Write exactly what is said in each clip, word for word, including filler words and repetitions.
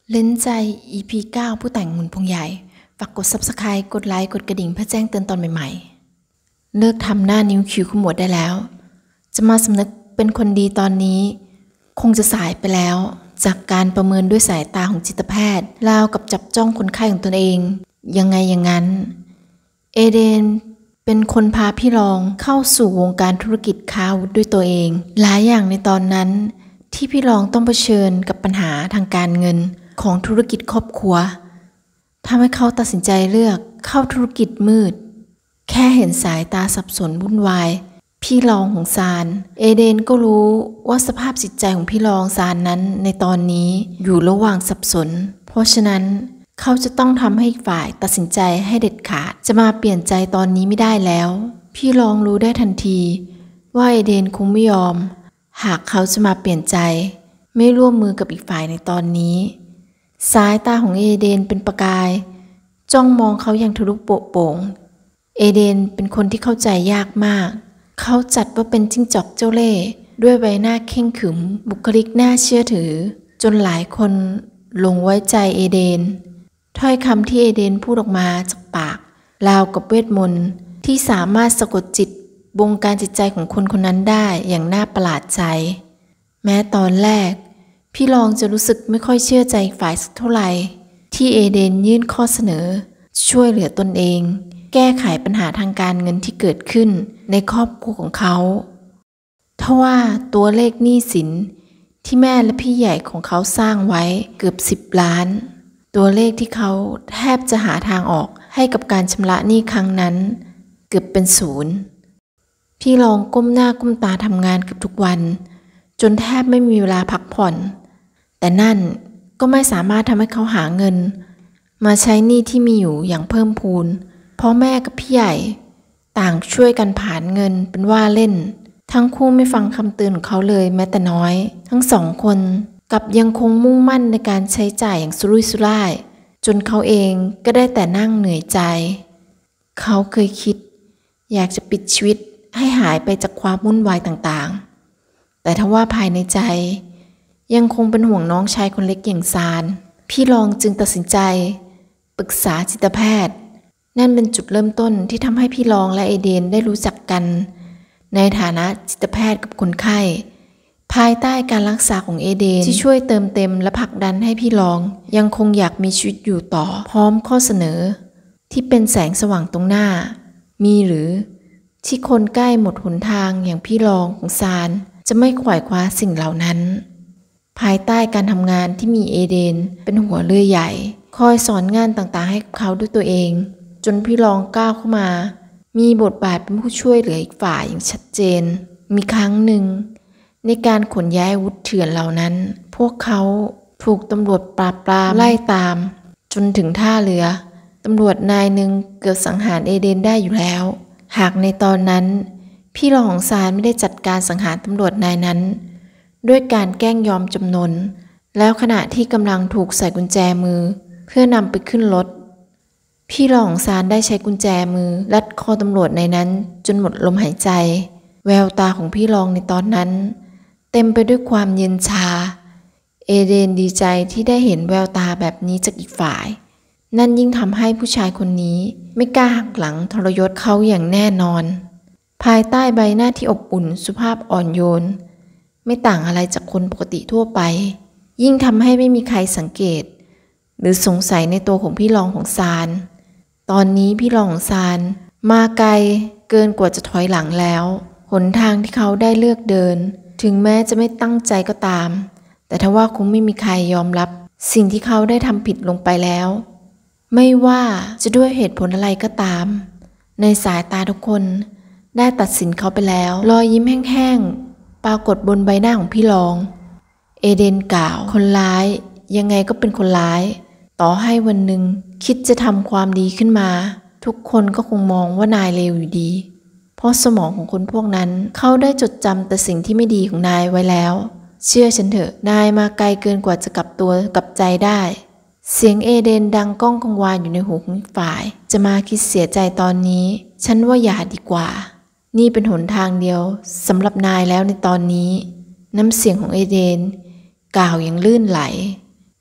เล่นใจ อี พี เก้า ผู้แต่งหมุนพวงใหญ่ฝากกด ซับสไครบ์ กดไลค์ กดกระดิ่งเพื่อแจ้งเตือนตอนใหม่ๆ เลิกทำหน้านิ้วคิ้วขมวดได้แล้ว จะมาสำนึกเป็นคนดีตอนนี้คงจะสายไปแล้วจากการประเมินด้วยสายตาของจิตแพทย์ราวกับจับจ้องคนไข้ของตนเองยังไงอย่างนั้นเอเดนเป็นคนพาพี่รองเข้าสู่วงการธุรกิจค้าอาวุธด้วยตัวเองหลายอย่างในตอนนั้นที่พี่รองต้องเผชิญกับปัญหาทางการเงินของธุรกิจครอบครัวทำให้เขาตัดสินใจเลือกเข้าธุรกิจมืดแค่เห็นสายตาสับสนวุ่นวายพี่รองของซานเอเดนก็รู้ว่าสภาพจิตใจของพี่รองซานนั้นในตอนนี้อยู่ระหว่างสับสนเพราะฉะนั้นเขาจะต้องทำให้ฝ่ายตัดสินใจให้เด็ดขาดจะมาเปลี่ยนใจตอนนี้ไม่ได้แล้วพี่รองรู้ได้ทันทีว่าเอเดนคงไม่ยอมหากเขาจะมาเปลี่ยนใจไม่ร่วมมือกับอีกฝ่ายในตอนนี้สายตาของเอเดนเป็นประกายจ้องมองเขาอย่างทะลุโปร่งเอเดนเป็นคนที่เข้าใจยากมากเขาจัดว่าเป็นจิ้งจอกเจ้าเล่ห์ด้วยใบหน้าเข่งขรึมบุคลิกน่าเชื่อถือจนหลายคนหลงไว้ใจเอเดนถ้อยคำที่เอเดนพูดออกมาจากปากราวกับเวทมนต์ที่สามารถสะกดจิตบงการจิตใจของคนคนนั้นได้อย่างน่าประหลาดใจแม้ตอนแรกพี่รองจะรู้สึกไม่ค่อยเชื่อใจฝ่ายสักเท่าไหร่ที่เอเดนยื่นข้อเสนอช่วยเหลือตนเองแก้ไขปัญหาทางการเงินที่เกิดขึ้นในครอบครัวของเขาทว่าตัวเลขหนี้สินที่แม่และพี่ใหญ่ของเขาสร้างไว้เกือบสิบล้านตัวเลขที่เขาแทบจะหาทางออกให้กับการชำระหนี้ครั้งนั้นเกือบเป็นศูนย์พี่รองก้มหน้าก้มตาทำงานเกือบทุกวันจนแทบไม่มีเวลาพักผ่อนแต่นั่นก็ไม่สามารถทำให้เขาหาเงินมาใช้หนี้ที่มีอยู่อย่างเพิ่มพูนเพราะแม่กับพี่ใหญ่ต่างช่วยกันผ่านเงินเป็นว่าเล่นทั้งคู่ไม่ฟังคำเตือนของเขาเลยแม้แต่น้อยทั้งสองคนกลับยังคงมุ่งมั่นในการใช้จ่ายอย่างสุรุ่ยสุร่ายจนเขาเองก็ได้แต่นั่งเหนื่อยใจเขาเคยคิดอยากจะปิดชีวิตให้หายไปจากความวุ่นวายต่างๆแต่ทว่าภายในใจยังคงเป็นห่วงน้องชายคนเล็กอย่างซานพี่รองจึงตัดสินใจปรึกษาจิตแพทย์นั่นเป็นจุดเริ่มต้นที่ทำให้พี่รองและเอเดนได้รู้จักกันในฐานะจิตแพทย์กับคนไข้ภายใต้การรักษาของเอเดนที่ช่วยเติมเต็มและผลักดันให้พี่รองยังคงอยากมีชีวิตอยู่ต่อพร้อมข้อเสนอที่เป็นแสงสว่างตรงหน้ามีหรือที่คนใกล้หมดหนทางอย่างพี่รองของซานจะไม่ขวายคว้าสิ่งเหล่านั้นภายใต้การทำงานที่มีเอเดนเป็นหัวเรือใหญ่คอยสอนงานต่างๆให้เขาด้วยตัวเองจนพี่รองก้าวเข้ามามีบทบาทเป็นผู้ช่วยเหลืออีกฝ่ายอย่างชัดเจนมีครั้งหนึ่งในการขนย้ายอาวุธเถื่อนเหล่านั้นพวกเขาถูกตำรวจปราบปรามไล่ตามจนถึงท่าเรือตำรวจนายหนึ่งเกือบสังหารเอเดนได้อยู่แล้วหากในตอนนั้นพี่รองของซานไม่ได้จัดการสังหารตำรวจนายนั้นด้วยการแกล้งยอมจำนนแล้วขณะที่กำลังถูกใส่กุญแจมือเพื่อนำไปขึ้นรถพี่รองของซานได้ใช้กุญแจมือรัดคอตำรวจในนั้นจนหมดลมหายใจแววตาของพี่รองในตอนนั้นเต็มไปด้วยความเย็นชาเอเดนดีใจที่ได้เห็นแววตาแบบนี้จากอีกฝ่ายนั่นยิ่งทำให้ผู้ชายคนนี้ไม่กล้าหักหลังทรยศเขาอย่างแน่นอนภายใต้ใบหน้าที่อบอุ่นสุภาพอ่อนโยนไม่ต่างอะไรจากคนปกติทั่วไปยิ่งทำให้ไม่มีใครสังเกตหรือสงสัยในตัวของพี่รองของซานตอนนี้พี่รองของซานมาไกลเกินกว่าจะถอยหลังแล้วหนทางที่เขาได้เลือกเดินถึงแม้จะไม่ตั้งใจก็ตามแต่ทว่าคงไม่มีใครยอมรับสิ่งที่เขาได้ทำผิดลงไปแล้วไม่ว่าจะด้วยเหตุผลอะไรก็ตามในสายตาทุกคนได้ตัดสินเขาไปแล้วรอยยิ้มแห้งๆปรากฏบนใบหน้าของพี่รองเอเดนกล่าวคนร้ายยังไงก็เป็นคนร้ายต่อให้วันหนึ่งคิดจะทำความดีขึ้นมาทุกคนก็คงมองว่านายเลวอยู่ดีเพราะสมองของคนพวกนั้นเขาได้จดจำแต่สิ่งที่ไม่ดีของนายไว้แล้วเชื่อฉันเถอะนายมาไกลเกินกว่าจะกลับตัวกลับใจได้เสียงเอเดนดังก้องกังวานอยู่ในหูของอีกฝ่ายจะมาคิดเสียใจตอนนี้ฉันว่าอย่าดีกว่านี่เป็นหนทางเดียวสำหรับนายแล้วในตอนนี้น้ำเสียงของเอเดนกล่าวอย่างลื่นไหล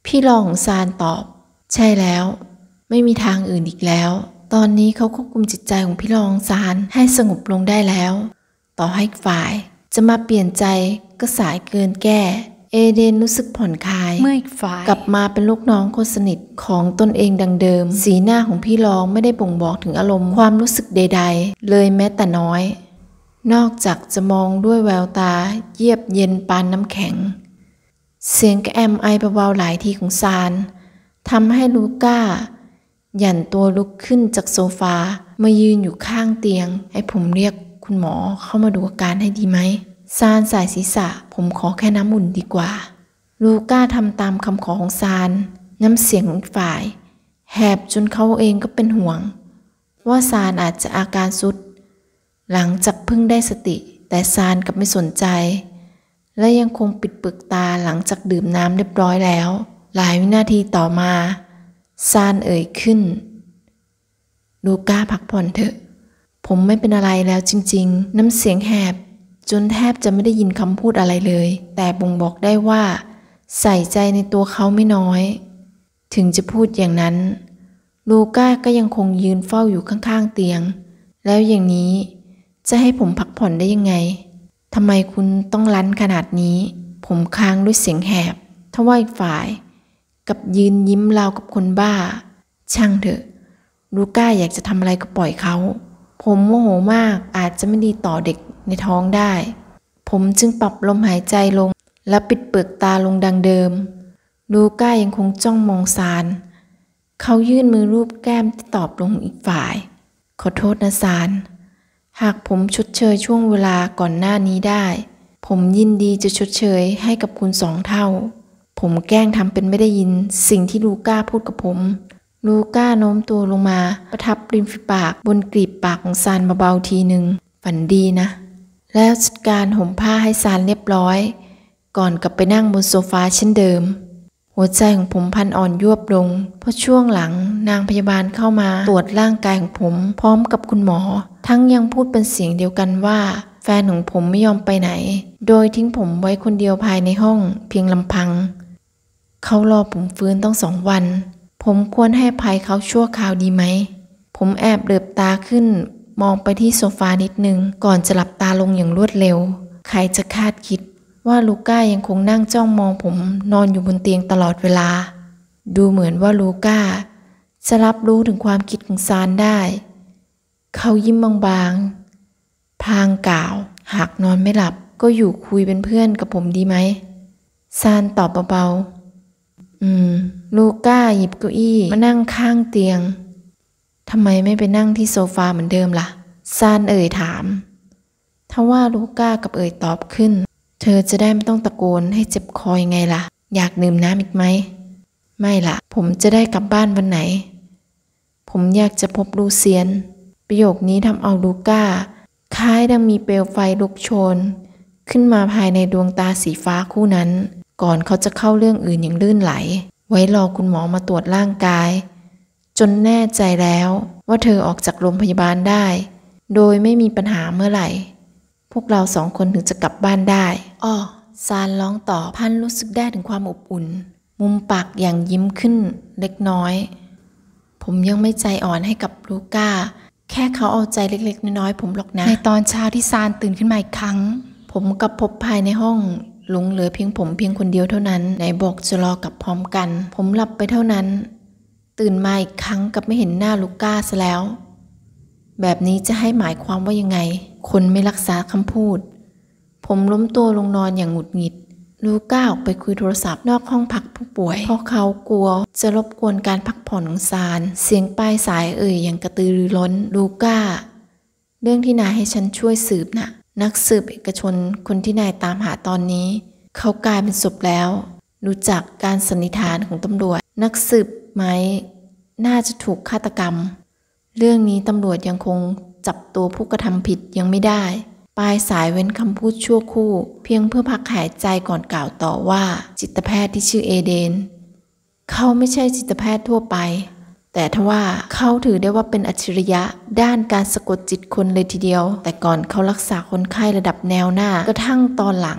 พี่รองของซานตอบใช่แล้วไม่มีทางอื่นอีกแล้วตอนนี้เขาควบคุมจิตใจของพี่รองซานให้สงบลงได้แล้วต่อให้ฝ่ายจะมาเปลี่ยนใจก็สายเกินแก้เอเดนรู้สึกผ่อนคลายเมื่ออีกฝ่ายกลับมาเป็นลูกน้องคนสนิทของตนเองดังเดิมสีหน้าของพี่รองไม่ได้บ่งบอกถึงอารมณ์ความรู้สึกใดๆเลยแม้แต่น้อยนอกจากจะมองด้วยแววตาเยือกเย็นปานน้ำแข็งเสียงกระแอมไอเบาๆหลายทีของซานทำให้ลูก้าหยันตัวลุกขึ้นจากโซฟามายืนอยู่ข้างเตียงให้ผมเรียกคุณหมอเข้ามาดูอาการให้ดีไหมซานสายศีรษะผมขอแค่น้ำอุ่นดีกว่าลูก้าทำตามคำขอของซานน้ำเสียงของฝ่ายแหบจนเขาเองก็เป็นห่วงว่าซานอาจจะอาการทรุดหลังจากเพิ่งได้สติแต่ซานกลับไม่สนใจและยังคงปิดเปลือกตาหลังจากดื่มน้ำเรียบร้อยแล้วหลายวินาทีต่อมาซานเอ่ยขึ้นลูก้าพักผ่อนเถอะผมไม่เป็นอะไรแล้วจริงๆน้ำเสียงแหบจนแทบจะไม่ได้ยินคำพูดอะไรเลยแต่บ่งบอกได้ว่าใส่ใจในตัวเขาไม่น้อยถึงจะพูดอย่างนั้นลูก้าก็ยังคงยืนเฝ้าอยู่ข้างๆเตียงแล้วอย่างนี้จะให้ผมพักผ่อนได้ยังไงทำไมคุณต้องรั้นขนาดนี้ผมค้างด้วยเสียงแหบทว่าอีกฝ่ายกับยืนยิ้มราวกับคนบ้าช่างเถอะลูก้าอยากจะทำอะไรก็ปล่อยเขาผมโมโหมากอาจจะไม่ดีต่อเด็กในท้องได้ผมจึงปรับลมหายใจลงและปิดเปลือกตาลงดังเดิมลูก้ายังคงจ้องมองซานเขายื่นมือรูปแก้มที่ตอบลงอีกฝ่ายขอโทษนะซานหากผมชดเชยช่วงเวลาก่อนหน้านี้ได้ผมยินดีจะชดเชยให้กับคุณสองเท่าผมแกล้งทำเป็นไม่ได้ยินสิ่งที่ลูก้าพูดกับผมลูก้าโน้มตัวลงมาประทับริมฝีปากบนกลีบปากของซานเบาๆทีหนึ่งฝันดีนะแล้วจัดการห่มผ้าให้ซานเรียบร้อยก่อนกลับไปนั่งบนโซฟาเช่นเดิมหัวใจของผมพันอ่อนยวบลงเพราะช่วงหลังนางพยาบาลเข้ามาตรวจร่างกายของผมพร้อมกับคุณหมอทั้งยังพูดเป็นเสียงเดียวกันว่าแฟนของผมไม่ยอมไปไหนโดยทิ้งผมไว้คนเดียวภายในห้องเพียงลำพังเขารอผมฟื้นต้องสองวันผมควรให้อภัยเขาชั่วคราวดีไหมผมแอบเหลือบตาขึ้นมองไปที่โซฟานิดนึงก่อนจะหลับตาลงอย่างรวดเร็วใครจะคาดคิดว่าลูก้ายังคงนั่งจ้องมองผมนอนอยู่บนเตียงตลอดเวลาดูเหมือนว่าลูก้าจะรับรู้ถึงความคิดของซานได้เขายิ้มบางๆพลางกล่าวหากนอนไม่หลับก็อยู่คุยเป็นเพื่อนกับผมดีไหมซานตอบเบาๆอืมลูก้าหยิบเก้าอี้มานั่งข้างเตียงทำไมไม่ไปนั่งที่โซฟาเหมือนเดิมล่ะซานเอ่ยถามทว่าลูก้ากับเอ่ยตอบขึ้นเธอจะได้ไม่ต้องตะโกนให้เจ็บคอยังไงล่ะอยากดื่มน้ำอีกไหมไม่ล่ะผมจะได้กลับบ้านวันไหนผมอยากจะพบลูเซียนประโยคนี้ทำเอาลูก้าคล้ายดังมีเปลวไฟลุกโชนขึ้นมาภายในดวงตาสีฟ้าคู่นั้นก่อนเขาจะเข้าเรื่องอื่นอย่างลื่นไหลไว้รอคุณหมอมาตรวจร่างกายจนแน่ใจแล้วว่าเธอออกจากโรงพยาบาลได้โดยไม่มีปัญหาเมื่อไหร่พวกเราสองคนถึงจะกลับบ้านได้อ้อซานร้องต่อพันรู้สึกได้ถึงความอบอุ่นมุมปากอย่างยิ้มขึ้นเล็กน้อยผมยังไม่ใจอ่อนให้กับลูก้าแค่เขาเอาใจเล็กๆน้อยๆผมหรอกนะในตอนเช้าที่ซานตื่นขึ้นมาอีกครั้งผมกับพบภายในห้องหลงเหลือเพียงผมเพียงคนเดียวเท่านั้นไหนบอกจะรอกลับพร้อมกันผมหลับไปเท่านั้นตื่นมาอีกครั้งกับไม่เห็นหน้าลูก้าซะแล้วแบบนี้จะให้หมายความว่ายังไงคนไม่รักษาคำพูดผมล้มตัวลงนอนอย่างหงุดหงิดลูก้าออกไปคุยโทรศัพท์นอกห้องพักผู้ป่วยเพราะเขากลัวจะรบกวนการพักผ่อนของซานเสียงปลายสายเอ่ยอย่างกระตือรือร้นลูก้าเรื่องที่นายให้ฉันช่วยสืบน่ะนักสืบเอกชนคนที่นายตามหาตอนนี้เขากลายเป็นศพแล้วรู้จักการสันนิษฐานของตำรวจนักสืบไหมน่าจะถูกฆาตกรรมเรื่องนี้ตำรวจยังคงจับตัวผู้กระทำผิดยังไม่ได้ปลายสายเว้นคำพูดชั่วคู่เพียงเพื่อพักหายใจก่อนกล่าวต่อว่าจิตแพทย์ที่ชื่อเอเดนเขาไม่ใช่จิตแพทย์ทั่วไปแต่ทว่าเขาถือได้ว่าเป็นอัจฉริยะด้านการสะกดจิตคนเลยทีเดียวแต่ก่อนเขารักษาคนไข้ระดับแนวหน้ากระทั่งตอนหลังเ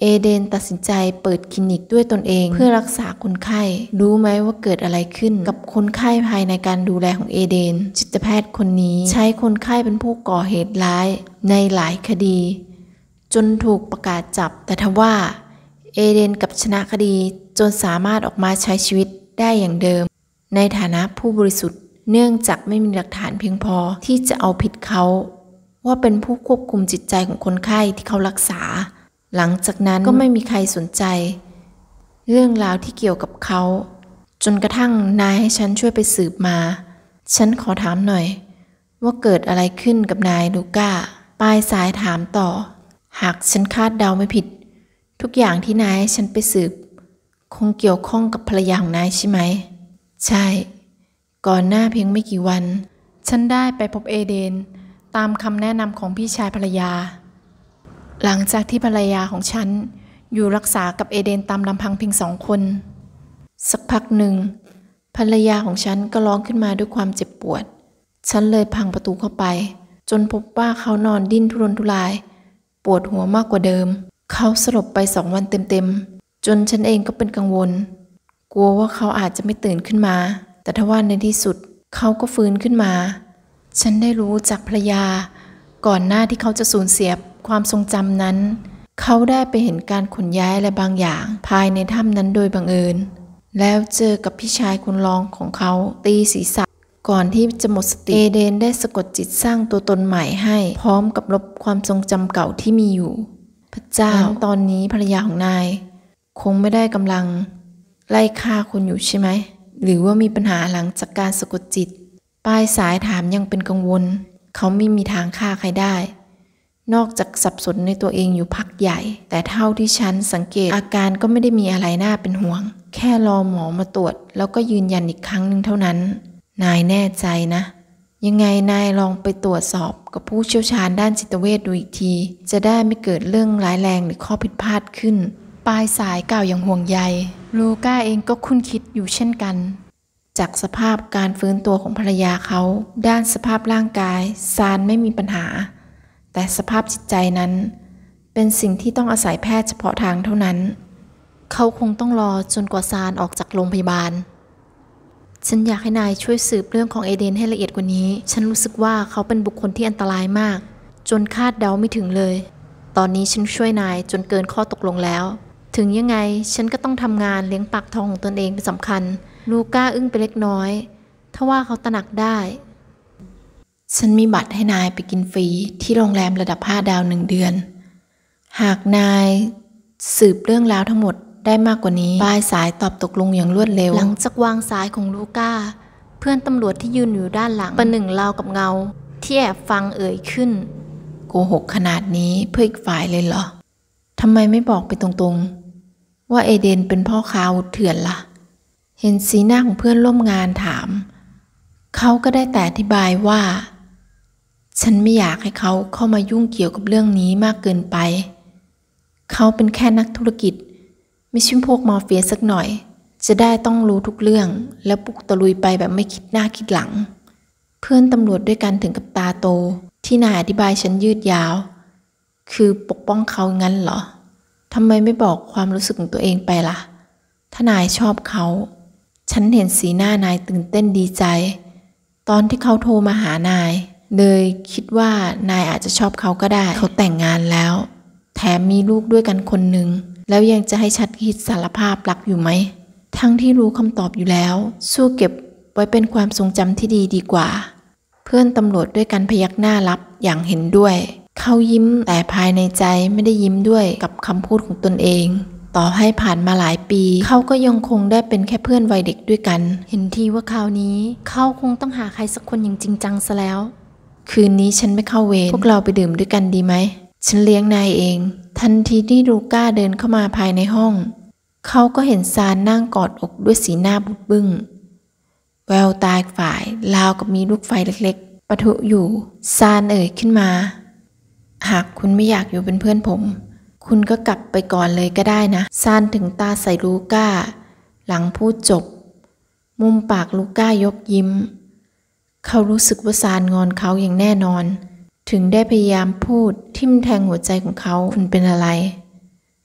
เอเดนตัดสินใจเปิดคลินิกด้วยตนเองเพื่อรักษาคนไข้รู้ไหมว่าเกิดอะไรขึ้นกับคนไข้ภายในการดูแลของเอเดนจิตแพทย์คนนี้ใช้คนไข้เป็นผู้ก่อเหตุร้ายในหลายคดีจนถูกประกาศจับแต่ทว่าเอเดนกลับชนะคดีจนสามารถออกมาใช้ชีวิตได้อย่างเดิมในฐานะผู้บริสุทธิ์เนื่องจากไม่มีหลักฐานเพียงพอที่จะเอาผิดเขาว่าเป็นผู้ควบคุมจิตใจของคนไข้ที่เขารักษาหลังจากนั้นก็ไม่มีใครสนใจเรื่องราวที่เกี่ยวกับเขาจนกระทั่งนายให้ฉันช่วยไปสืบมาฉันขอถามหน่อยว่าเกิดอะไรขึ้นกับนายลูก้าปลายสายถามต่อหากฉันคาดเดาไม่ผิดทุกอย่างที่นายให้ฉันไปสืบคงเกี่ยวข้องกับภรรยาของนายใช่ไหมใช่ก่อนหน้าเพียงไม่กี่วันฉันได้ไปพบเอเดนตามคำแนะนำของพี่ชายภรรยาหลังจากที่ภรรยาของฉันอยู่รักษากับเอเดนตามลำพังเพียงสองคนสักพักหนึ่งภรรยาของฉันก็ร้องขึ้นมาด้วยความเจ็บปวดฉันเลยพังประตูเข้าไปจนพบว่าเขานอนดิ้นทุรนทุรายปวดหัวมากกว่าเดิมเขาสลบไปสองวันเต็มๆจนฉันเองก็เป็นกังวลกลัวว่าเขาอาจจะไม่ตื่นขึ้นมาแต่ทว่าในที่สุดเขาก็ฟื้นขึ้นมาฉันได้รู้จากภรรยาก่อนหน้าที่เขาจะสูญเสียความทรงจำนั้นเขาได้ไปเห็นการขนย้ายอะไรบางอย่างภายในถ้ำนั้นโดยบังเอิญแล้วเจอกับพี่ชายคนรองของเขาตีศีรษะก่อนที่จะหมดสติเอเดนได้สะกดจิตสร้างตัวตนใหม่ให้พร้อมกับลบความทรงจำเก่าที่มีอยู่พระเจ้าตอนนี้ภรรยาของนายคงไม่ได้กำลังไล่ฆ่าคุณอยู่ใช่ไหมหรือว่ามีปัญหาหลังจากการสะกดจิตปลายสายถามยังเป็นกังวลเขาไม่มีทางฆ่าใครได้นอกจากสับสนในตัวเองอยู่พักใหญ่แต่เท่าที่ฉันสังเกตอาการก็ไม่ได้มีอะไรน่าเป็นห่วงแค่รอหมอมาตรวจแล้วก็ยืนยันอีกครั้งหนึ่งเท่านั้นนายแน่ใจนะยังไงนายลองไปตรวจสอบกับผู้เชี่ยวชาญด้านจิตเวชดูอีกทีจะได้ไม่เกิดเรื่องร้ายแรงหรือข้อผิดพลาดขึ้นปลายสายกล่าวอย่างห่วงใยลูก้าเองก็คุ้นคิดอยู่เช่นกันจากสภาพการฟื้นตัวของภรรยาเขาด้านสภาพร่างกายซานไม่มีปัญหาแต่สภาพจิตใจนั้นเป็นสิ่งที่ต้องอาศัยแพทย์เฉพาะทางเท่านั้นเขาคงต้องรอจนกว่าซานออกจากโรงพยาบาลฉันอยากให้นายช่วยสืบเรื่องของเอเดนให้ละเอียดกว่านี้ฉันรู้สึกว่าเขาเป็นบุคคลที่อันตรายมากจนคาดเดาไม่ถึงเลยตอนนี้ฉันช่วยนายจนเกินข้อตกลงแล้วถึงยังไงฉันก็ต้องทำงานเลี้ยงปากท้องของตนเองเป็นสำคัญลูก้าอึ้งไปเล็กน้อยทว่าเขาตระหนักได้ฉันมีบัตรให้นายไปกินฟรีที่โรงแรมระดับห้าดาวหนึ่งเดือนหากนายสืบเรื่องราวทั้งหมดได้มากกว่านี้ปลายสายตอบตกลงอย่างรวดเร็วหลังจากวางสายของลูก้าเพื่อนตำรวจที่ยืนอยู่ด้านหลังประหนึ่งราวกับเงาที่แอบฟังเอ่ยขึ้นโกหกขนาดนี้เพื่ออีกฝ่ายเลยเหรอทำไมไม่บอกไปตรงๆว่าเอเดนเป็นพ่อค้าอาวุธเถื่อนล่ะเห็นสีหน้าของเพื่อนร่วมงานถามเขาก็ได้แต่อธิบายว่าฉันไม่อยากให้เขาเข้ามายุ่งเกี่ยวกับเรื่องนี้มากเกินไปเขาเป็นแค่นักธุรกิจไม่ใช่พวกมาเฟียสักหน่อยจะได้ต้องรู้ทุกเรื่องแล้วปุกตะลุยไปแบบไม่คิดหน้าคิดหลังเพื่อนตำรวจด้วยกันถึงกับตาโตที่นายอธิบายฉันยืดยาวคือปกป้องเขางั้นเหรอทำไมไม่บอกความรู้สึกของตัวเองไปล่ะถ้านายชอบเขาฉันเห็นสีหน้านายตื่นเต้นดีใจตอนที่เขาโทรมาหานายเลยคิดว่านายอาจจะชอบเขาก็ได้เขาแต่งงานแล้วแถมมีลูกด้วยกันคนหนึ่งแล้วยังจะให้ชัดคิดสารภาพรักอยู่ไหมทั้งที่รู้คำตอบอยู่แล้วสู้เก็บไว้เป็นความทรงจำที่ดีดีกว่าเพื่อนตำรวจด้วยกันพยักหน้ารับอย่างเห็นด้วยเขายิ้มแต่ภายในใจไม่ได้ยิ้มด้วยกับคำพูดของตนเองต่อให้ผ่านมาหลายปีเขาก็ยังคงได้เป็นแค่เพื่อนวัยเด็กด้วยกันเห็นทีว่าคราวนี้เขาคงต้องหาใครสักคนอย่างจริงจังซะแล้วคืนนี้ฉันไม่เข้าเวรพวกเราไปดื่มด้วยกันดีไหมฉันเลี้ยงนายเองทันทีที่ลูก้าเดินเข้ามาภายในห้องเขาก็เห็นซานนั่งกอดอกด้วยสีหน้าบุดบึ้งแววตาฝ่ายราวกับมีลูกไฟเล็กๆปะทุอยู่ซานเอ่ยขึ้นมาหากคุณไม่อยากอยู่เป็นเพื่อนผมคุณก็กลับไปก่อนเลยก็ได้นะซานถึงตาใส่ลูก้าหลังพูดจบมุมปากลูก้ายกยิ้มเขารู้สึกว่าซานงอนเขาอย่างแน่นอนถึงได้พยายามพูดทิ่มแทงหัวใจของเขาคุณเป็นอะไร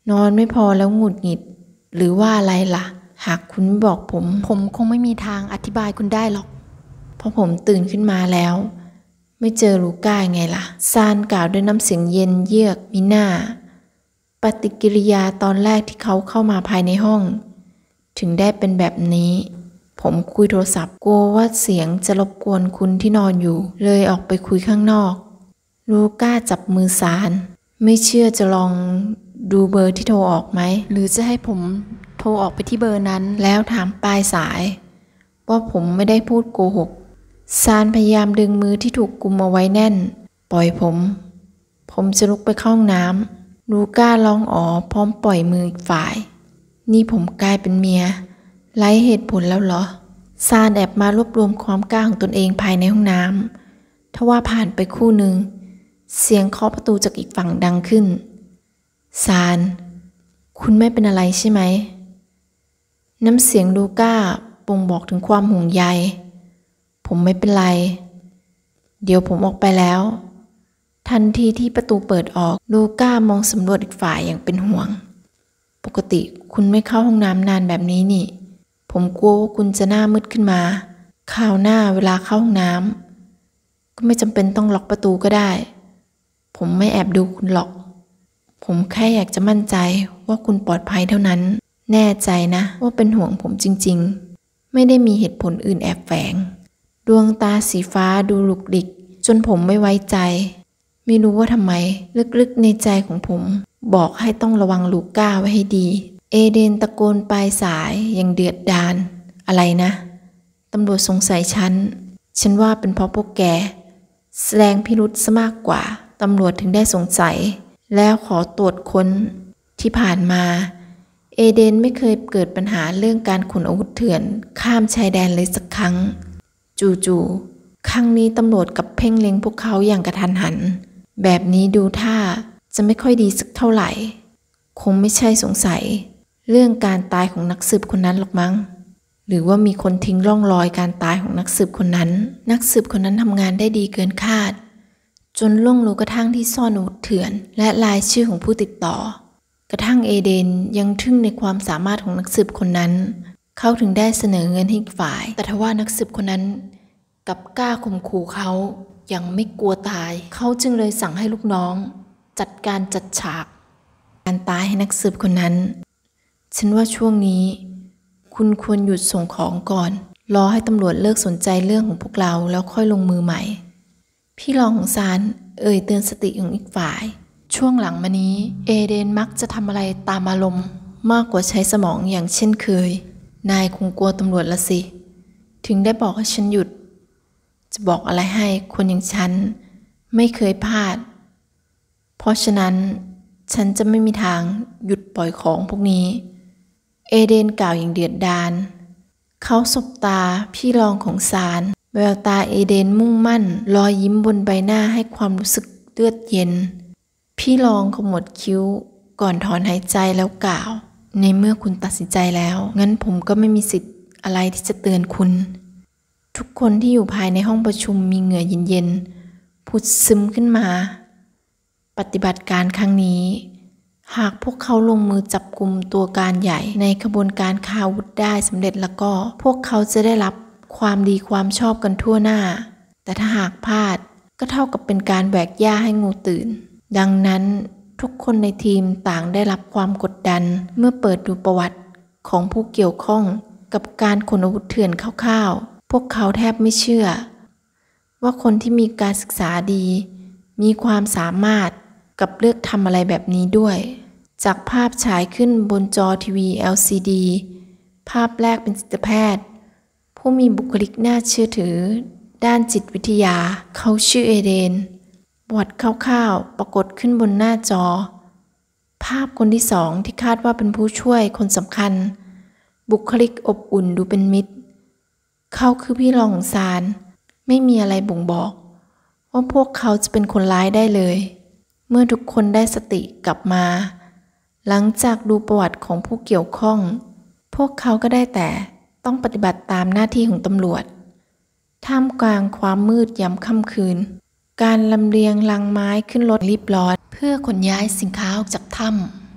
นอนไม่พอแล้วหงุดหงิดหรือว่าอะไรล่ะหากคุณไม่บอกผมผมคงไม่มีทางอธิบายคุณได้หรอกเพราะผมตื่นขึ้นมาแล้วไม่เจอลูก้าไงล่ะซานกล่าวด้วยน้ำเสียงเย็นเยือกมิน่าปฏิกิริยาตอนแรกที่เขาเข้ามาภายในห้องถึงได้เป็นแบบนี้ผมคุยโทรศัพท์กลัวว่าเสียงจะรบกวนคุณที่นอนอยู่เลยออกไปคุยข้างนอกลูก้าจับมือซานไม่เชื่อจะลองดูเบอร์ที่โทรออกไหมหรือจะให้ผมโทรออกไปที่เบอร์นั้นแล้วถามปลายสายว่าผมไม่ได้พูดโกหกซานพยายามดึงมือที่ถูกกุมเอาไว้แน่นปล่อยผมผมจะลุกไปเข้าห้องน้ำลูก้าร้องอ๋อพร้อมปล่อยมืออีกฝ่ายนี่ผมกลายเป็นเมียไร้เหตุผลแล้วเหรอซานแอบมารวบรวมความกล้าของตนเองภายในห้องน้ำทว่าผ่านไปคู่หนึ่งเสียงเคาะประตูจากอีกฝั่งดังขึ้นซานคุณไม่เป็นอะไรใช่ไหมน้ำเสียงลูก้าบ่งบอกถึงความห่วงใยผมไม่เป็นไรเดี๋ยวผมออกไปแล้วทันทีที่ประตูเปิดออกลูก้ามองสำรวจอีกฝ่ายอย่างเป็นห่วงปกติคุณไม่เข้าห้องน้ำนานแบบนี้นี่ผมกลัวว่าคุณจะหน้ามืดขึ้นมาคราวหน้าเวลาเข้าห้องน้ำก็ไม่จำเป็นต้องล็อกประตูก็ได้ผมไม่แอบดูคุณหรอกผมแค่อยากจะมั่นใจว่าคุณปลอดภัยเท่านั้นแน่ใจนะว่าเป็นห่วงผมจริงๆไม่ได้มีเหตุผลอื่นแอบแฝงดวงตาสีฟ้าดูหลุกหลิกจนผมไม่ไว้ใจไม่รู้ว่าทำไมลึกๆในใจของผมบอกให้ต้องระวังลูก้าไว้ให้ดีเอเดนตะโกนปลายสายอย่างเดือดดาลอะไรนะตำรวจสงสัยฉันฉันว่าเป็นเพราะพวกแกแสดงพิรุธซะมากกว่าตำรวจถึงได้สงสัยแล้วขอตรวจค้นที่ผ่านมาเอเดนไม่เคยเกิดปัญหาเรื่องการขนอาวุธเถื่อนข้ามชายแดนเลยสักครั้งจู่ๆครั้งนี้ตำรวจกับเพ่งเล็งพวกเขาอย่างกระทันหันแบบนี้ดูท่าจะไม่ค่อยดีสักเท่าไหร่คงไม่ใช่สงสัยเรื่องการตายของนักสืบคนนั้นหรอกมั้งหรือว่ามีคนทิ้งร่องรอยการตายของนักสืบคนนั้นนักสืบคนนั้นทำงานได้ดีเกินคาดจนล่วงรู้กระทั่งที่ซ่อนอาวุธเถื่อนและรายชื่อของผู้ติดต่อกระทั่งเอเดนยังทึ่งในความสามารถของนักสืบคนนั้นเขาถึงได้เสนอเงินให้อีกฝ่ายแต่ทว่านักสืบคนนั้นกลับกล้าข่มขู่เขาอย่างไม่กลัวตายเขาจึงเลยสั่งให้ลูกน้องจัดการจัดฉากการตายให้นักสืบคนนั้นฉันว่าช่วงนี้คุณควรหยุดส่งของก่อนรอให้ตำรวจเลิกสนใจเรื่องของพวกเราแล้วค่อยลงมือใหม่พี่รองของซานเอ่ยเตือนสติของอีกฝ่ายช่วงหลังมานี้เอเดนมักจะทำอะไรตามอารมณ์มากกว่าใช้สมองอย่างเช่นเคยนายคงกลัวตำรวจละสิถึงได้บอกให้ฉันหยุดจะบอกอะไรให้คนอย่างฉันไม่เคยพลาดเพราะฉะนั้นฉันจะไม่มีทางหยุดปล่อยของพวกนี้เอเดนกล่าวอย่างเดือดดาลเขาสบตาพี่รองของซานแววตาเอเดนมุ่งมั่นรอยยิ้มบนใบหน้าให้ความรู้สึกเลือดเย็นพี่รองขมวดคิ้วก่อนถอนหายใจแล้วกล่าวในเมื่อคุณตัดสินใจแล้วงั้นผมก็ไม่มีสิทธิ์อะไรที่จะเตือนคุณทุกคนที่อยู่ภายในห้องประชุมมีเหงื่อเย็นๆผุดซึมขึ้นมาปฏิบัติการครั้งนี้หากพวกเขาลงมือจับกุมตัวการใหญ่ในขบวนการค้าอาวุธได้สำเร็จแล้วก็พวกเขาจะได้รับความดีความชอบกันทั่วหน้าแต่ถ้าหากพลาดก็เท่ากับเป็นการแหวกหญ้าให้งูตื่นดังนั้นทุกคนในทีมต่างได้รับความกดดันเมื่อเปิดดูประวัติของผู้เกี่ยวข้องกับการขนอาวุธเถื่อนคร่าวๆพวกเขาแทบไม่เชื่อว่าคนที่มีการศึกษาดีมีความสามารถกับเลือกทำอะไรแบบนี้ด้วยจากภาพฉายขึ้นบนจอทีวี แอล ซี ดี ภาพแรกเป็นจิตแพทย์ผู้มีบุคลิกน่าเชื่อถือด้านจิตวิทยาเขาชื่อเอเดนบทคร่าวๆปรากฏขึ้นบนหน้าจอภาพคนที่สองที่คาดว่าเป็นผู้ช่วยคนสำคัญบุคลิกอบอุ่นดูเป็นมิตรเขาคือพี่รองของซานไม่มีอะไรบ่งบอกว่าพวกเขาจะเป็นคนร้ายได้เลยเมื่อทุกคนได้สติกลับมาหลังจากดูประวัติของผู้เกี่ยวข้องพวกเขาก็ได้แต่ต้องปฏิบัติตามหน้าที่ของตำรวจท่ามกลางความมืดยามค่ำคืนการลำเลียงลังไม้ขึ้นรถรีบร้อนเพื่อขนย้ายสินค้าออกจากถ้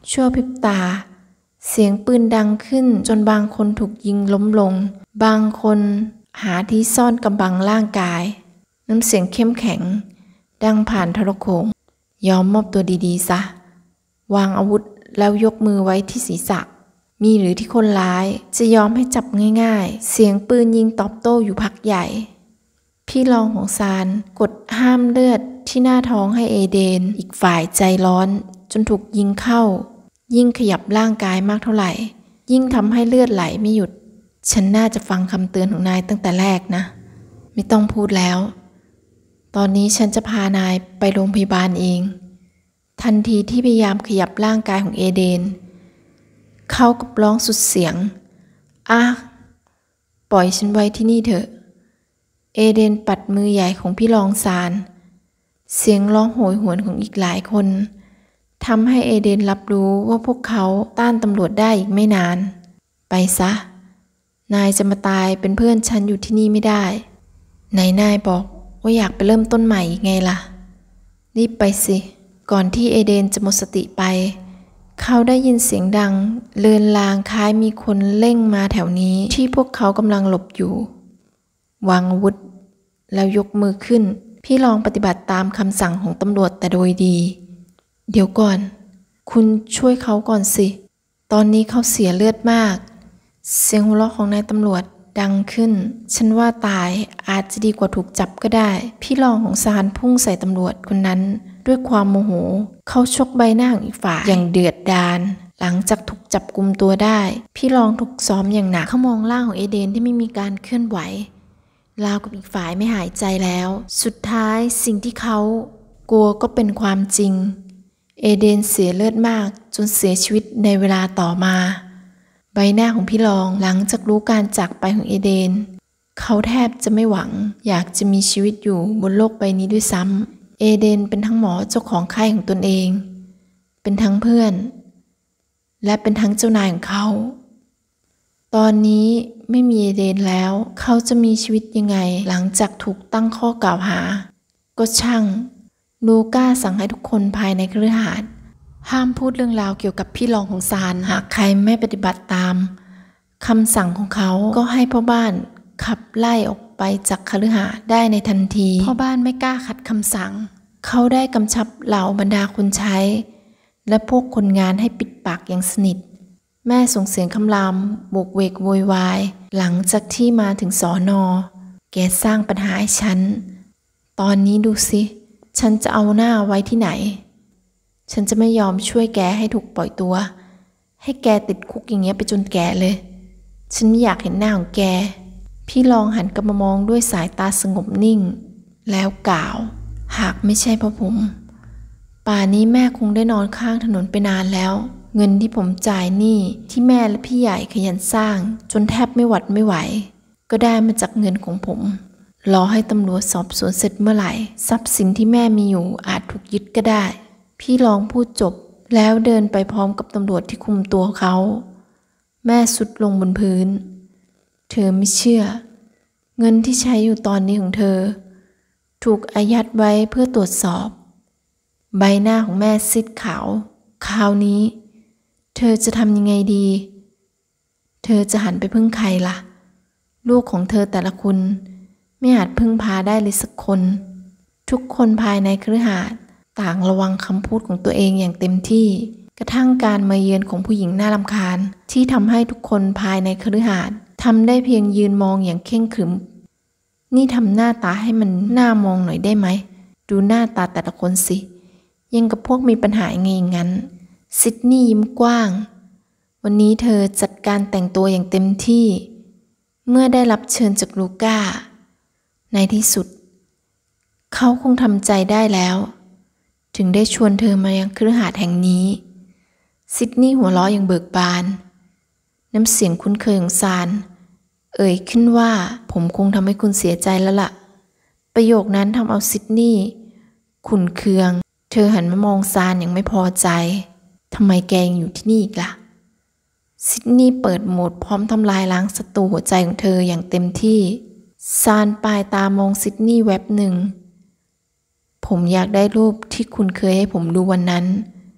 ชั่วพริบตาเสียงปืนดังขึ้นจนบางคนถูกยิงล้มลงบางคนหาที่ซ่อนกำบังร่างกายน้ำเสียงเข้มแข็งดังผ่านโทรโข่งยอมมอบตัวดีๆซะวางอาวุธแล้วยกมือไว้ที่ศีรษะมีหรือที่คนร้ายจะยอมให้จับง่ายๆเสียงปืนยิงตอบโต้อยู่พักใหญ่พี่รองของซานกดห้ามเลือดที่หน้าท้องให้เอเดนอีกฝ่ายใจร้อนจนถูกยิงเข้ายิ่งขยับร่างกายมากเท่าไหร่ยิ่งทำให้เลือดไหลไม่หยุดฉันน่าจะฟังคำเตือนของนายตั้งแต่แรกนะไม่ต้องพูดแล้วตอนนี้ฉันจะพานายไปโรงพยาบาลเองทันทีที่พยายามขยับร่างกายของเอเดนเขาก็ร้องสุดเสียงอ่ะปล่อยฉันไว้ที่นี่เถอะเอเดนปัดมือใหญ่ของพี่รองซานเสียงร้องโหยหวนของอีกหลายคนทำให้เอเดนรับรู้ว่าพวกเขาต้านตำรวจได้อีกไม่นานไปซะนายจะมาตายเป็นเพื่อนฉันอยู่ที่นี่ไม่ได้ไหนนายบอกว่าอยากไปเริ่มต้นใหม่อีกไงล่ะรีบไปสิก่อนที่เอเดนจะหมดสติไปเขาได้ยินเสียงดังเลือนลางคล้ายมีคนเร่งมาแถวนี้ที่พวกเขากำลังหลบอยู่วางอาวุธแล้วยกมือขึ้นพี่ลองปฏิบัติตามคำสั่งของตำรวจแต่โดยดีเดี๋ยวก่อนคุณช่วยเขาก่อนสิตอนนี้เขาเสียเลือดมากเสียงหัวเราะของนายตำรวจดังขึ้นฉันว่าตายอาจจะดีกว่าถูกจับก็ได้พี่รองของซานพุ่งใส่ตำรวจคนนั้นด้วยความโมโหเขาชกใบหน้าของอีกฝ่ายอย่างเดือดดาลหลังจากถูกจับกุมตัวได้พี่รองถูกซ้อมอย่างหนักเขามองร่างของเอเดนที่ไม่มีการเคลื่อนไหวราวกับอีกฝ่ายไม่หายใจแล้วสุดท้ายสิ่งที่เขากลัวก็เป็นความจริงเอเดนเสียเลือดมากจนเสียชีวิตในเวลาต่อมาใบหน้าของพี่รองหลังจากรู้การจากไปของเอเดนเขาแทบจะไม่หวังอยากจะมีชีวิตอยู่บนโลกใบนี้ด้วยซ้ำเอเดนเป็นทั้งหมอเจ้าของค่ายของตนเองเป็นทั้งเพื่อนและเป็นทั้งเจ้านายของเขาตอนนี้ไม่มีเอเดนแล้วเขาจะมีชีวิตยังไงหลังจากถูกตั้งข้อกล่าวหาก็ช่างลูก้าสั่งให้ทุกคนภายในคฤหาสน์ห้ามพูดเรื่องราวเกี่ยวกับพี่รองของซานหากใครไม่ปฏิบัติตามคำสั่งของเขาก็ให้พ่อบ้านขับไล่ออกไปจากคฤหาสน์ได้ในทันทีพ่อบ้านไม่กล้าขัดคำสั่งเขาได้กำชับเหล่าบรรดาคนใช้และพวกคนงานให้ปิดปากอย่างสนิทแม่ส่งเสียงคำรามโบกเวกโวยวายหลังจากที่มาถึงสอนอแกสร้างปัญหาให้ฉันตอนนี้ดูสิฉันจะเอาหน้าไว้ที่ไหนฉันจะไม่ยอมช่วยแกให้ถูกปล่อยตัวให้แกติดคุกอย่างเงี้ยไปจนแก่เลยฉันไม่อยากเห็นหน้าของแกพี่ลองหันกลับมามองด้วยสายตาสงบนิ่งแล้วกล่าวหากไม่ใช่เพราะผมป่านนี้แม่คงได้นอนข้างถนนไปนานแล้วเงินที่ผมจ่ายหนี้ที่แม่และพี่ใหญ่ขยันสร้างจนแทบไม่หวัดไม่ไหวก็ได้มาจากเงินของผมรอให้ตำรวจสอบสวนเสร็จเมื่อไหร่ทรัพย์สินที่แม่มีอยู่อาจถูกยึดก็ได้พี่ลองพูดจบแล้วเดินไปพร้อมกับตำรวจที่คุมตัวเขาแม่สุดลงบนพื้นเธอไม่เชื่อเงินที่ใช้อยู่ตอนนี้ของเธอถูกอายัดไว้เพื่อตรวจสอบใบหน้าของแม่ซีดขาวคราวนี้เธอจะทำยังไงดีเธอจะหันไปพึ่งใครล่ะลูกของเธอแต่ละคนไม่อาจพึ่งพาได้เลยสักคนทุกคนภายในคฤหาสน์ต่างระวังคำพูดของตัวเองอย่างเต็มที่กระทั่งการมาเยือนของผู้หญิงน่ารำคาญที่ทำให้ทุกคนภายในคฤหาสน์ทำได้เพียงยืนมองอย่างเคร่งขรึมนี่ทำหน้าตาให้มันน่ามองหน่อยได้ไหมดูหน้าตาแต่ละคนสิยังกับพวกมีปัญหาไงงั้นซิดนีย์ยิ้มกว้างวันนี้เธอจัดการแต่งตัวอย่างเต็มที่เมื่อได้รับเชิญจากลูก้าในที่สุดเขาคงทำใจได้แล้วถึงได้ชวนเธอมายังคฤหาสน์แห่งนี้ซิดนีย์หัวเราะอย่างเบิกบานน้ำเสียงคุ้นเคยของซานเอ่ยขึ้นว่าผมคงทำให้คุณเสียใจแล้วล่ะประโยคนั้นทำเอาซิดนีย์ขุ่นเคืองเธอหันมามองซานอย่างไม่พอใจทำไมแกยังอยู่ที่นี่อีกล่ะซิดนีย์เปิดโหมดพร้อมทำลายล้างศัตรูหัวใจของเธออย่างเต็มที่ซานปลายตามองซิดนีย์แวบหนึ่งผมอยากได้รูปที่คุณเคยให้ผมดูวันนั้น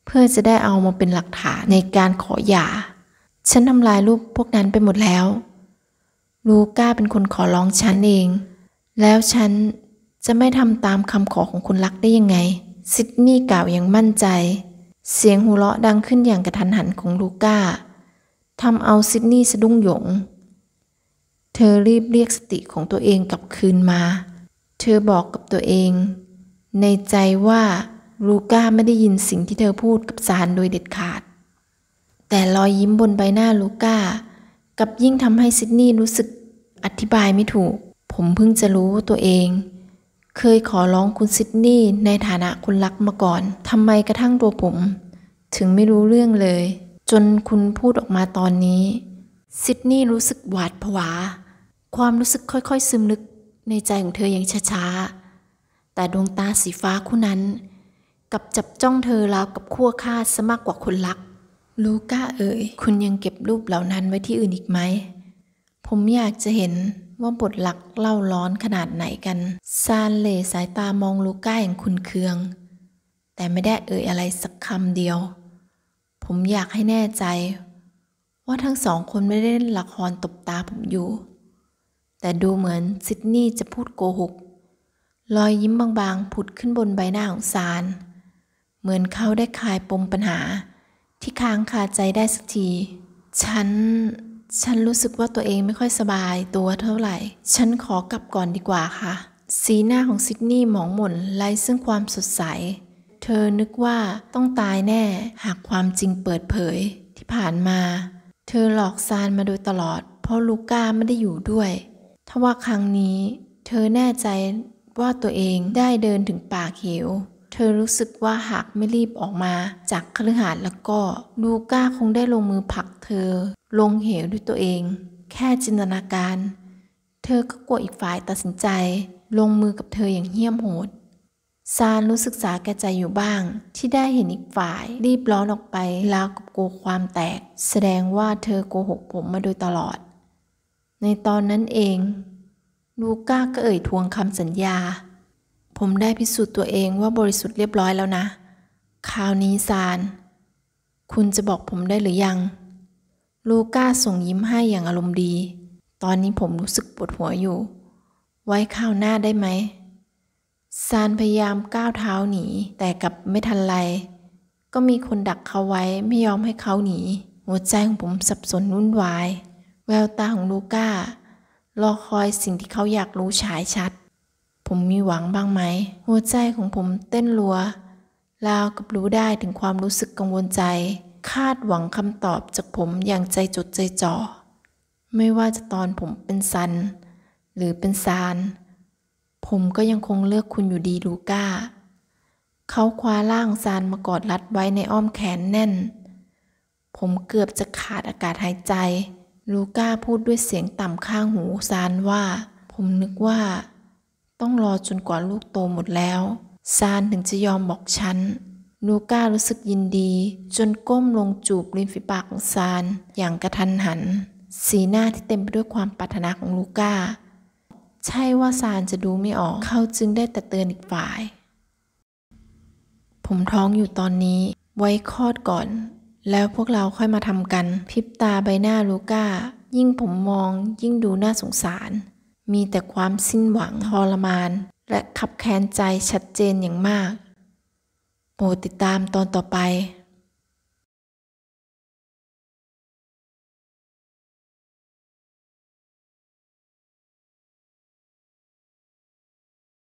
เพื่อจะได้เอามาเป็นหลักฐานในการขอหย่าฉันทำลายรูปพวกนั้นไปหมดแล้วลูก้าเป็นคนขอร้องฉันเองแล้วฉันจะไม่ทำตามคำขอของคนรักได้ยังไงซิดนีย์กล่าวอย่างมั่นใจเสียงหัวเราะดังขึ้นอย่างกระทันหันของลูก้าทำเอาซิดนีย์สะดุ้งหยงเธอรีบเรียกสติของตัวเองกลับคืนมาเธอบอกกับตัวเองในใจว่าลูก้าไม่ได้ยินสิ่งที่เธอพูดกับซานโดยเด็ดขาดแต่รอยยิ้มบนใบหน้าลูก้ากับยิ่งทำให้ซิดนีย์รู้สึกอธิบายไม่ถูกผมเพิ่งจะรู้ว่าตัวเองเคยขอร้องคุณซิดนีย์ในฐานะคนรักมาก่อนทำไมกระทั่งตัวผมถึงไม่รู้เรื่องเลยจนคุณพูดออกมาตอนนี้ซิดนีย์รู้สึกหวาดผวาความรู้สึกค่อยๆซึมลึกในใจของเธออย่างช้าๆแต่ดวงตาสีฟ้าคู่นั้นกับจับจ้องเธอราวกับคั่วฆ่าซะมากกว่าคนรักลูก้าเอ๋ยคุณยังเก็บรูปเหล่านั้นไว้ที่อื่นอีกไหมผมอยากจะเห็นว่าบทหลักเล่าร้อนขนาดไหนกันซานเหล่สายตามองลูก้าอย่างขุ่นเคืองแต่ไม่ได้เอ่ยอะไรสักคำเดียวผมอยากให้แน่ใจว่าทั้งสองคนไม่ได้เล่นละครตบตาผมอยู่แต่ดูเหมือนซิดนีย์จะพูดโกหกรอยยิ้มบางๆผุดขึ้นบนใบหน้าของซานเหมือนเขาได้คลายปมปัญหาที่ค้างคาใจได้สักทีฉันฉันรู้สึกว่าตัวเองไม่ค่อยสบายตัวเท่าไหร่ฉันขอกลับก่อนดีกว่าค่ะสีหน้าของซิดนีย์หมองหม่นไร้ซึ่งความสดใสเธอนึกว่าต้องตายแน่หากความจริงเปิดเผยที่ผ่านมาเธอหลอกซานมาโดยตลอดเพราะลูก้าไม่ได้อยู่ด้วยทว่าครั้งนี้เธอแน่ใจว่าตัวเองได้เดินถึงปากเหวเธอรู้สึกว่าหากไม่รีบออกมาจากคฤหาสน์แล้วก็ลูก้าคงได้ลงมือผลักเธอลงเหวด้วยตัวเองแค่จินตนาการเธอก็กลัวอีกฝ่ายตัดสินใจลงมือกับเธออย่างเหี้ยมโหดซานรู้สึกสาแก่ใจอยู่บ้างที่ได้เห็นอีกฝ่ายรีบร้อนออกไปราวกับกลัวความแตกแสดงว่าเธอโกหกผมมาโดยตลอดในตอนนั้นเองลูก้าก็เอ่ยทวงคำสัญญาผมได้พิสูจน์ตัวเองว่าบริสุทธิ์เรียบร้อยแล้วนะคราวนี้ซานคุณจะบอกผมได้หรือยังลูก้าส่งยิ้มให้อย่างอารมณ์ดีตอนนี้ผมรู้สึกปวดหัวอยู่ไว้คราวหน้าได้ไหมซานพยายามก้าวเท้าหนีแต่กลับไม่ทันไรก็มีคนดักเขาไว้ไม่ยอมให้เขาหนีหัวใจของผมสับสนวุ่นวายแววตาของลูก้ารอคอยสิ่งที่เขาอยากรู้ฉายชัดผมมีหวังบ้างไหมหัวใจของผมเต้นรัวราวกับรู้ได้ถึงความรู้สึกกังวลใจคาดหวังคำตอบจากผมอย่างใจจดใจจ่อไม่ว่าจะตอนผมเป็นซันหรือเป็นซานผมก็ยังคงเลือกคุณอยู่ดีลูก้าเขาคว้าร่างซานมากอดรัดไว้ในอ้อมแขนแน่นผมเกือบจะขาดอากาศหายใจลูก้าพูดด้วยเสียงต่ำข้างหูซานว่าผมนึกว่าต้องรอจนกว่าลูกโตหมดแล้วซานถึงจะยอมบอกฉันลูก้ารู้สึกยินดีจนก้มลงจูบริมฝีปากของซานอย่างกระทันหันสีหน้าที่เต็มไปด้วยความปรารถนาของลูก้าใช่ว่าซานจะดูไม่ออกเขาจึงได้แต่เตือนอีกฝ่ายผมท้องอยู่ตอนนี้ไว้คลอดก่อนแล้วพวกเราค่อยมาทำกันพริบตาใบหน้าลูก้ายิ่งผมมองยิ่งดูน่าสงสารมีแต่ความสิ้นหวังทรมานและขับแค้นใจชัดเจนอย่างมากโปรดติดตามตอนต่อไป